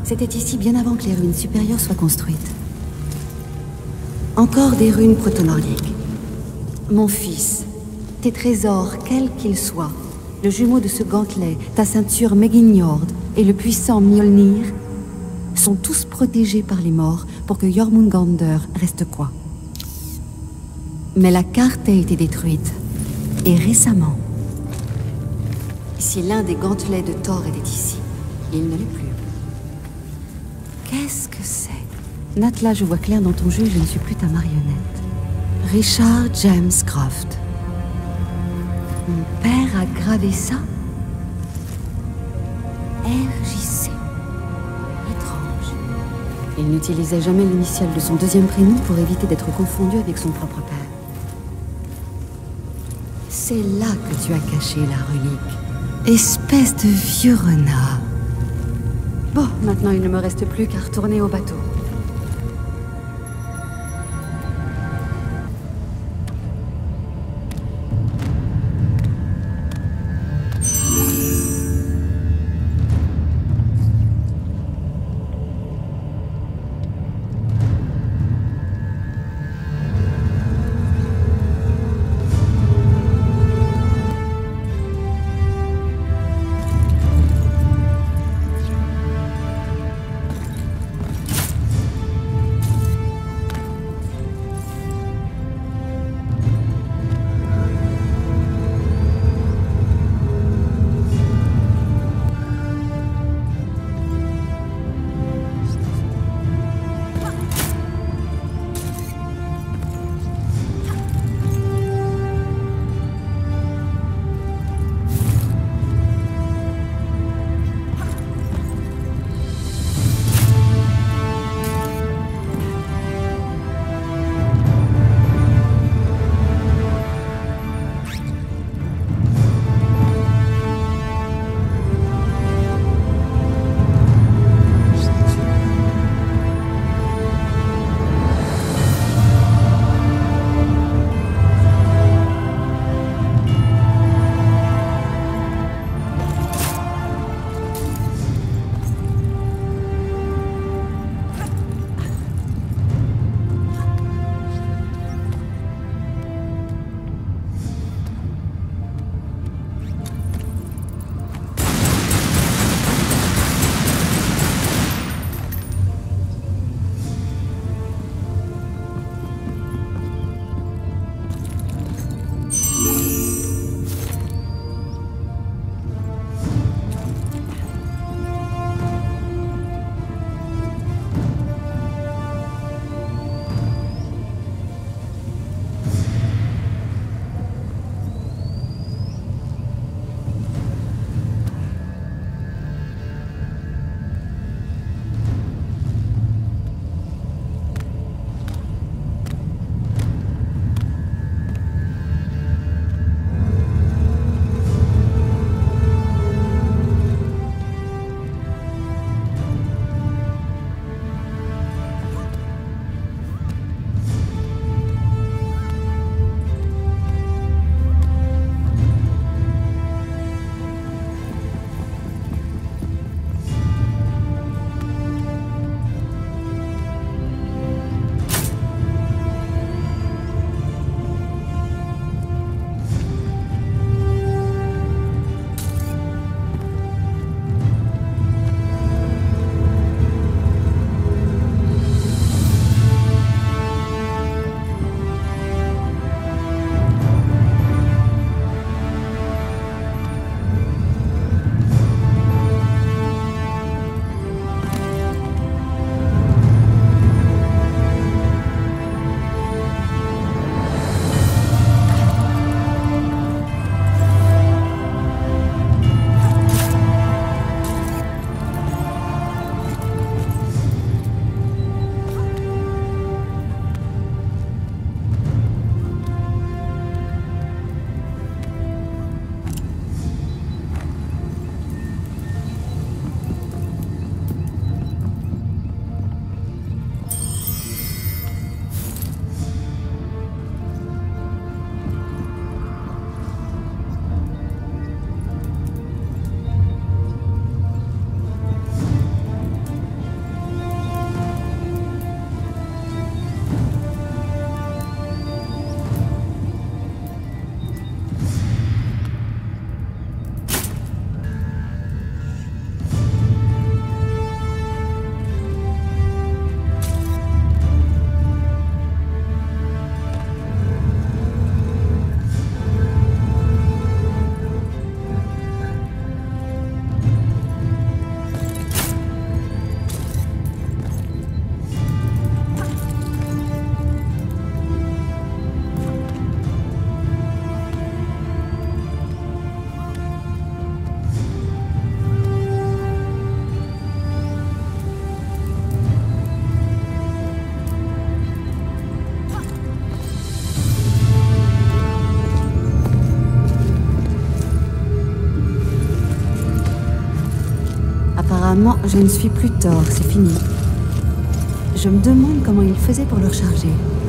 C'était ici bien avant que les ruines supérieures soient construites. Encore des ruines proto-nordiques. Mon fils, tes trésors, quels qu'ils soient, le jumeau de ce gantelet, ta ceinture Meginjord et le puissant Mjolnir, sont tous protégés par les morts pour que Jormungandr reste quoi. Mais la carte a été détruite, et récemment. Si l'un des gantelets de Thor était ici, il ne l'est plus. Qu'est-ce que c'est? Nat, là, je vois clair dans ton jeu, je ne suis plus ta marionnette. Richard James Croft. Mon père a gravé ça? RJC. Étrange. Il n'utilisait jamais l'initiale de son deuxième prénom pour éviter d'être confondu avec son propre père. C'est là que tu as caché la relique. Espèce de vieux renard. Bon, maintenant il ne me reste plus qu'à retourner au bateau. Apparemment, je ne suis plus Thor, c'est fini. Je me demande comment il faisait pour le recharger.